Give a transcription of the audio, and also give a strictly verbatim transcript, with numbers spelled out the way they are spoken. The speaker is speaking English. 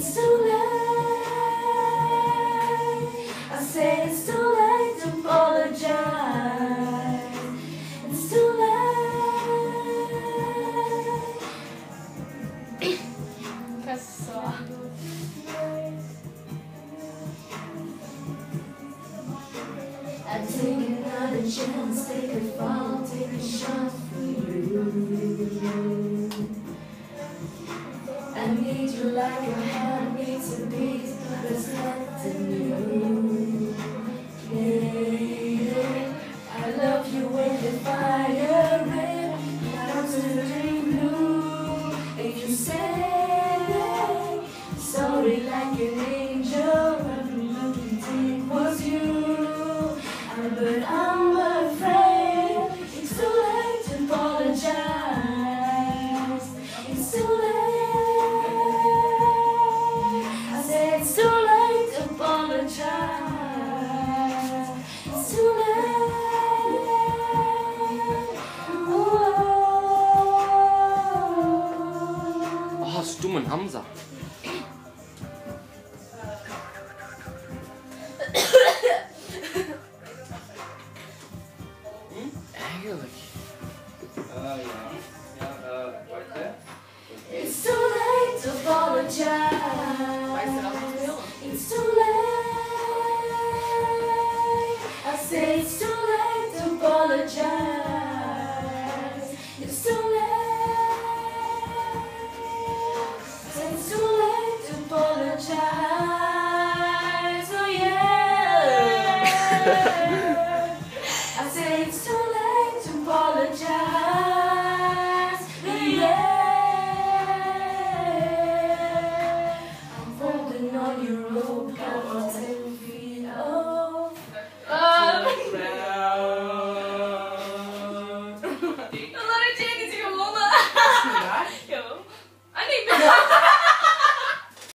It's too late. I said it's too late to apologize. It's too late. Kaså. I'm taking another chance, take a fall, take a shot for you. I need you like your heart needs a beat, but there's nothing new. Yeah, I love you when the fire red, I'm turning blue. If you say sorry like an angel, I've been looking deep was you. But I'm afraid it's too late to apologize. It's too late. I said it's too late to apologize. It's too late. Oh, hast du dummen Hamza. Ah, ja. Ja, äh, weiter. It's too late to apologize. It's too late. I say it's too late to apologize. It's too late. I say it's too late to apologize. Oh yeah.